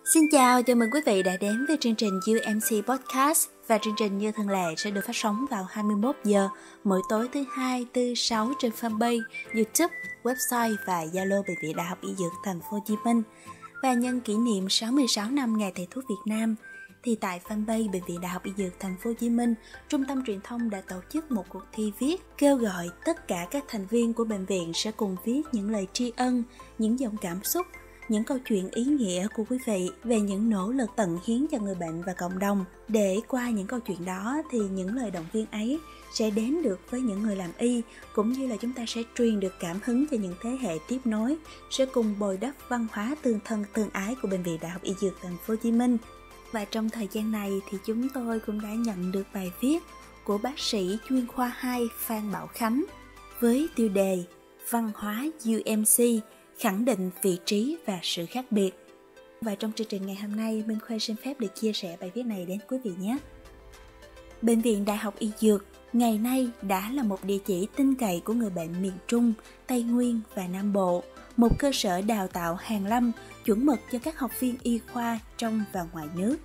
Xin chào, chào mừng quý vị đã đến với chương trình UMC Podcast và chương trình như thường lệ sẽ được phát sóng vào 21 giờ mỗi tối thứ Hai, thứ Sáu trên fanpage, YouTube, website và Zalo Bệnh viện Đại học Y Dược Thành phố Hồ Chí Minh. Và nhân kỷ niệm 66 năm Ngày Thầy thuốc Việt Nam thì tại fanpage Bệnh viện Đại học Y Dược Thành phố Hồ Chí Minh, Trung tâm Truyền thông đã tổ chức một cuộc thi viết kêu gọi tất cả các thành viên của bệnh viện sẽ cùng viết những lời tri ân, những dòng cảm xúc, những câu chuyện ý nghĩa của quý vị về những nỗ lực tận hiến cho người bệnh và cộng đồng. Để qua những câu chuyện đó thì những lời động viên ấy sẽ đến được với những người làm y, cũng như là chúng ta sẽ truyền được cảm hứng cho những thế hệ tiếp nối, sẽ cùng bồi đắp văn hóa tương thân tương ái của Bệnh viện Đại học Y Dược Thành phố Hồ Chí Minh. Và trong thời gian này thì chúng tôi cũng đã nhận được bài viết của bác sĩ chuyên khoa 2 Phan Bảo Khánh với tiêu đề Văn hóa UMC khẳng định vị trí và sự khác biệt. Và trong chương trình ngày hôm nay, Minh Khuê xin phép được chia sẻ bài viết này đến quý vị nhé. Bệnh viện Đại học Y Dược ngày nay đã là một địa chỉ tin cậy của người bệnh miền Trung, Tây Nguyên và Nam Bộ, một cơ sở đào tạo hàn lâm chuẩn mực cho các học viên y khoa trong và ngoài nước.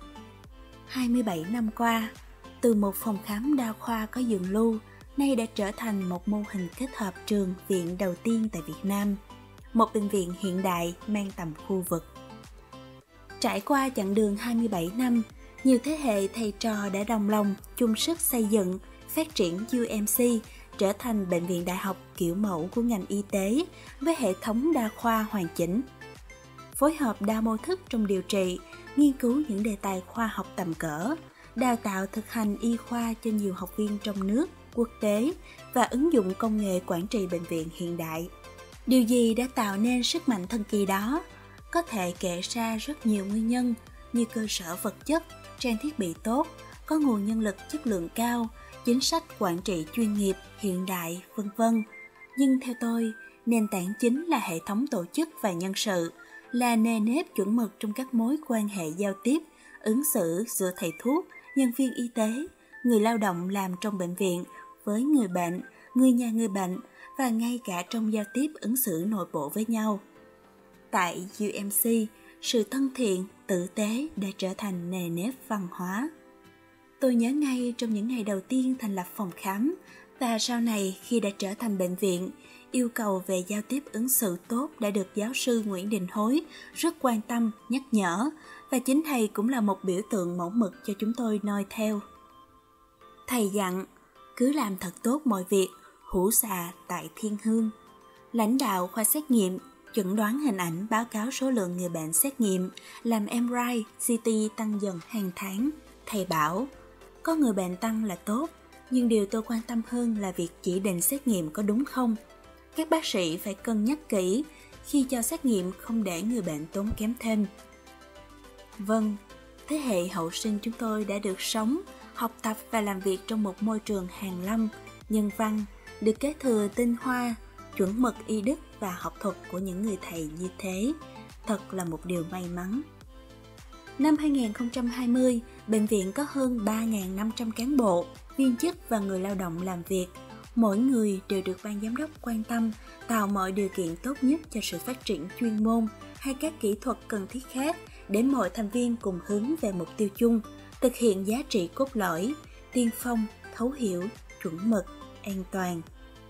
27 năm qua, từ một phòng khám đa khoa có giường lưu, nay đã trở thành một mô hình kết hợp trường viện đầu tiên tại Việt Nam, một bệnh viện hiện đại mang tầm khu vực. Trải qua chặng đường 27 năm, nhiều thế hệ thầy trò đã đồng lòng chung sức xây dựng, phát triển UMC trở thành bệnh viện đại học kiểu mẫu của ngành y tế với hệ thống đa khoa hoàn chỉnh. Phối hợp đa mô thức trong điều trị, nghiên cứu những đề tài khoa học tầm cỡ, đào tạo thực hành y khoa cho nhiều học viên trong nước, quốc tế và ứng dụng công nghệ quản trị bệnh viện hiện đại. Điều gì đã tạo nên sức mạnh thần kỳ đó? Có thể kể ra rất nhiều nguyên nhân như cơ sở vật chất, trang thiết bị tốt, có nguồn nhân lực chất lượng cao, chính sách quản trị chuyên nghiệp, hiện đại, v.v. Nhưng theo tôi, nền tảng chính là hệ thống tổ chức và nhân sự, là nề nếp chuẩn mực trong các mối quan hệ giao tiếp, ứng xử giữa thầy thuốc, nhân viên y tế, người lao động làm trong bệnh viện với người bệnh, người nhà người bệnh, và ngay cả trong giao tiếp ứng xử nội bộ với nhau. Tại UMC, sự thân thiện, tử tế đã trở thành nề nếp văn hóa. Tôi nhớ ngay trong những ngày đầu tiên thành lập phòng khám và sau này khi đã trở thành bệnh viện, yêu cầu về giao tiếp ứng xử tốt đã được giáo sư Nguyễn Đình Hối rất quan tâm, nhắc nhở, và chính thầy cũng là một biểu tượng mẫu mực cho chúng tôi noi theo. Thầy dặn, cứ làm thật tốt mọi việc, hữu xạ tại thiên hương. Lãnh đạo khoa xét nghiệm, chẩn đoán hình ảnh báo cáo số lượng người bệnh xét nghiệm, làm MRI, CT tăng dần hàng tháng. Thầy bảo, có người bệnh tăng là tốt, nhưng điều tôi quan tâm hơn là việc chỉ định xét nghiệm có đúng không. Các bác sĩ phải cân nhắc kỹ khi cho xét nghiệm, không để người bệnh tốn kém thêm. Vâng, thế hệ hậu sinh chúng tôi đã được sống, học tập và làm việc trong một môi trường hàn lâm, nhân văn, được kế thừa tinh hoa, chuẩn mực y đức và học thuật của những người thầy như thế. Thật là một điều may mắn. Năm 2020, bệnh viện có hơn 3.500 cán bộ, viên chức và người lao động làm việc. Mỗi người đều được ban giám đốc quan tâm, tạo mọi điều kiện tốt nhất cho sự phát triển chuyên môn hay các kỹ thuật cần thiết khác để mọi thành viên cùng hướng về mục tiêu chung, thực hiện giá trị cốt lõi, tiên phong, thấu hiểu, chuẩn mực, an toàn.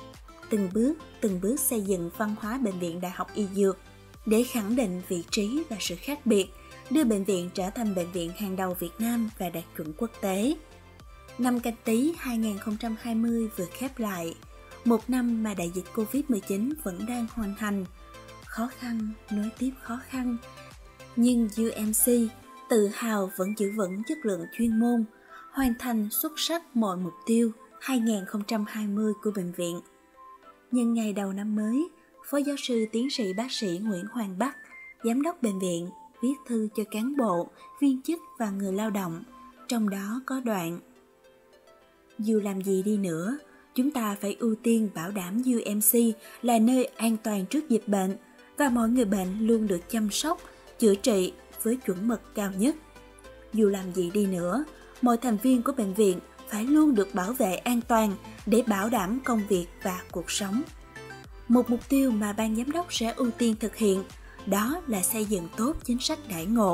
Từng bước xây dựng văn hóa Bệnh viện Đại học Y Dược để khẳng định vị trí và sự khác biệt, đưa bệnh viện trở thành bệnh viện hàng đầu Việt Nam và đạt chuẩn quốc tế. Năm Canh Tý 2020 vừa khép lại, một năm mà đại dịch Covid-19 vẫn đang hoành hành. Khó khăn nối tiếp khó khăn, nhưng UMC tự hào vẫn giữ vững chất lượng chuyên môn, hoàn thành xuất sắc mọi mục tiêu 2020 của bệnh viện. Nhân ngày đầu năm mới, Phó giáo sư tiến sĩ bác sĩ Nguyễn Hoàng Bắc, giám đốc bệnh viện, viết thư cho cán bộ, viên chức và người lao động, trong đó có đoạn: dù làm gì đi nữa, chúng ta phải ưu tiên bảo đảm UMC là nơi an toàn trước dịch bệnh và mọi người bệnh luôn được chăm sóc, chữa trị với chuẩn mực cao nhất. Dù làm gì đi nữa, mọi thành viên của bệnh viện phải luôn được bảo vệ an toàn để bảo đảm công việc và cuộc sống. Một mục tiêu mà ban giám đốc sẽ ưu tiên thực hiện đó là xây dựng tốt chính sách đãi ngộ,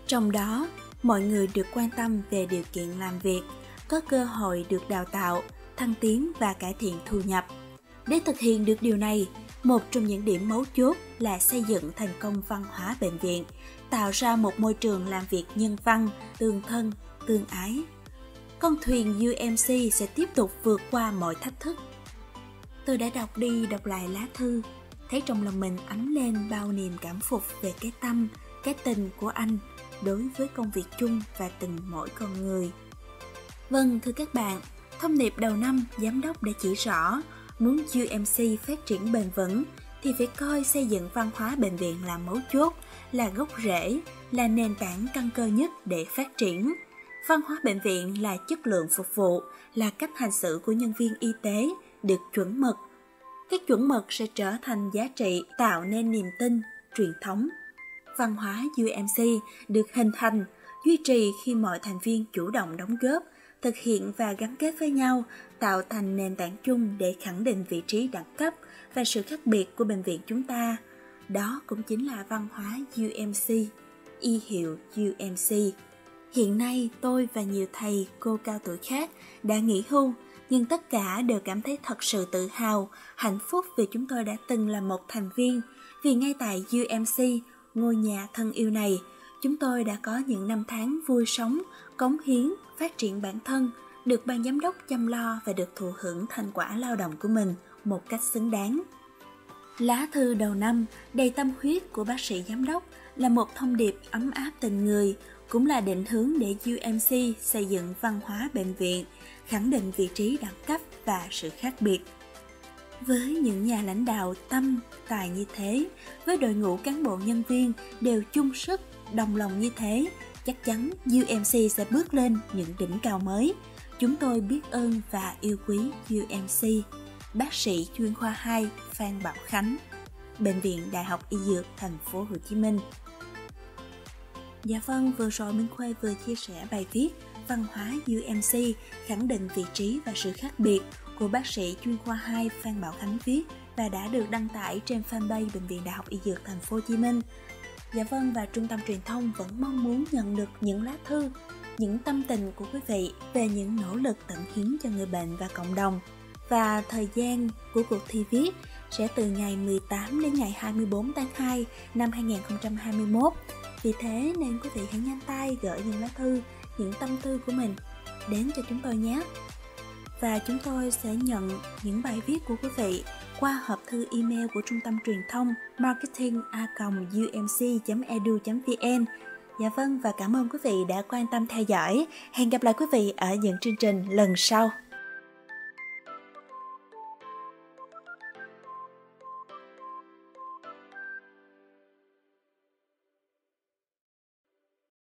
Trong đó, mọi người được quan tâm về điều kiện làm việc, có cơ hội được đào tạo, thăng tiến và cải thiện thu nhập. Để thực hiện được điều này, một trong những điểm mấu chốt là xây dựng thành công văn hóa bệnh viện, tạo ra một môi trường làm việc nhân văn, tương thân, tương ái. Con thuyền UMC sẽ tiếp tục vượt qua mọi thách thức. Tôi đã đọc đi đọc lại lá thư, thấy trong lòng mình ấm lên bao niềm cảm phục về cái tâm, cái tình của anh đối với công việc chung và từng mỗi con người. Vâng, thưa các bạn, thông điệp đầu năm giám đốc đã chỉ rõ, muốn UMC phát triển bền vững thì phải coi xây dựng văn hóa bệnh viện là mấu chốt, là gốc rễ, là nền tảng căn cơ nhất để phát triển. Văn hóa bệnh viện là chất lượng phục vụ, là cách hành xử của nhân viên y tế được chuẩn mực. Các chuẩn mực sẽ trở thành giá trị, tạo nên niềm tin, truyền thống. Văn hóa UMC được hình thành, duy trì khi mọi thành viên chủ động đóng góp, thực hiện và gắn kết với nhau, tạo thành nền tảng chung để khẳng định vị trí đẳng cấp và sự khác biệt của bệnh viện chúng ta. Đó cũng chính là văn hóa UMC, y hiệu UMC. Hiện nay, tôi và nhiều thầy, cô cao tuổi khác đã nghỉ hưu, nhưng tất cả đều cảm thấy thật sự tự hào, hạnh phúc vì chúng tôi đã từng là một thành viên. Vì ngay tại UMC, ngôi nhà thân yêu này, chúng tôi đã có những năm tháng vui sống, cống hiến, phát triển bản thân, được ban giám đốc chăm lo và được thụ hưởng thành quả lao động của mình một cách xứng đáng. Lá thư đầu năm đầy tâm huyết của bác sĩ giám đốc là một thông điệp ấm áp tình người, cũng là định hướng để UMC xây dựng văn hóa bệnh viện, khẳng định vị trí đẳng cấp và sự khác biệt. Với những nhà lãnh đạo tâm, tài như thế, với đội ngũ cán bộ nhân viên đều chung sức, đồng lòng như thế, chắc chắn UMC sẽ bước lên những đỉnh cao mới. Chúng tôi biết ơn và yêu quý UMC. Bác sĩ chuyên khoa 2 Phan Bảo Khánh, Bệnh viện Đại học Y Dược Thành phố Hồ Chí Minh. Dạ vâng, vừa rồi Minh Khuê vừa chia sẻ bài viết Văn hóa UMC khẳng định vị trí và sự khác biệt của bác sĩ chuyên khoa 2 Phan Bảo Khánh viết và đã được đăng tải trên fanpage Bệnh viện Đại học Y Dược Thành phố Hồ Chí Minh. Dạ vâng, và Trung tâm Truyền thông vẫn mong muốn nhận được những lá thư, những tâm tình của quý vị về những nỗ lực tận hiến cho người bệnh và cộng đồng. Và thời gian của cuộc thi viết sẽ từ ngày 18 đến ngày 24 tháng 2 năm 2021. Vì thế nên quý vị hãy nhanh tay gửi những lá thư, những tâm tư của mình đến cho chúng tôi nhé. Và chúng tôi sẽ nhận những bài viết của quý vị qua hộp thư email của Trung tâm Truyền thông marketing@umc.edu.vn. Dạ vâng, và cảm ơn quý vị đã quan tâm theo dõi. Hẹn gặp lại quý vị ở những chương trình lần sau.